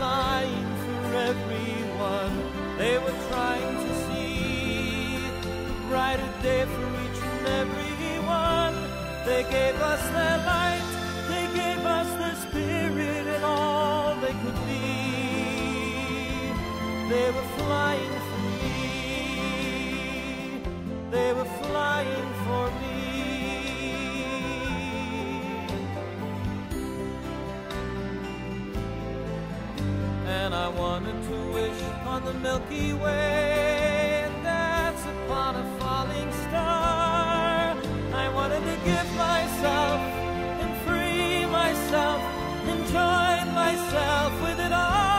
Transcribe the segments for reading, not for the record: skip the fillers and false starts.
flying for everyone. They were trying to see a brighter day for each and every one. They gave us their light, they gave us their spirit and all they could be. They were flying for me, they were flying for me. And I wanted to wish on the Milky Way and dance upon a falling star. I wanted to give myself and free myself and join myself with it all.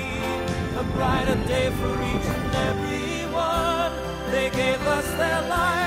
Brighter day for each and every one. They gave us their life.